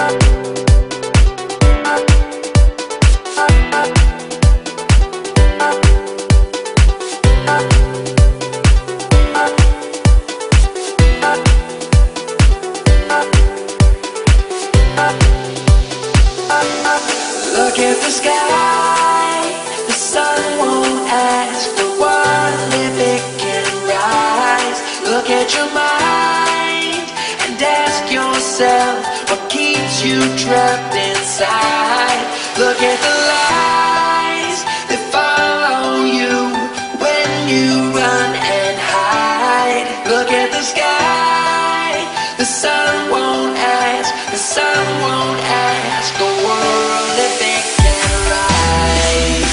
Look at the sky, the sun won't ask for one if it can rise. Look at your mind and ask yourself what keeps you trapped inside. Look at the lies that follow you when you run and hide. Look at the sky, the sun won't ask, the sun won't ask the world if it can rise.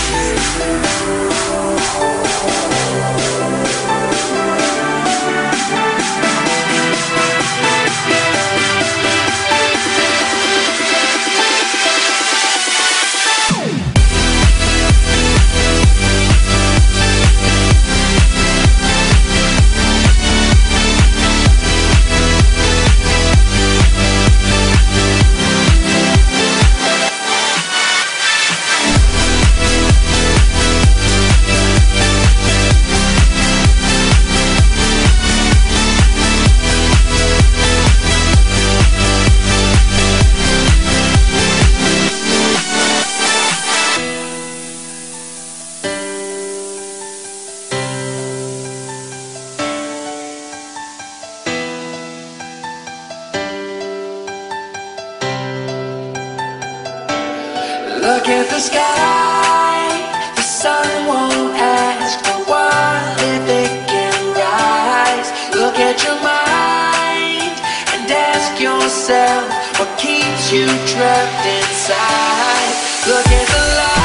Look at the sky, the sun won't ask for one if it can rise. Look at your mind and ask yourself what keeps you trapped inside. Look at the light.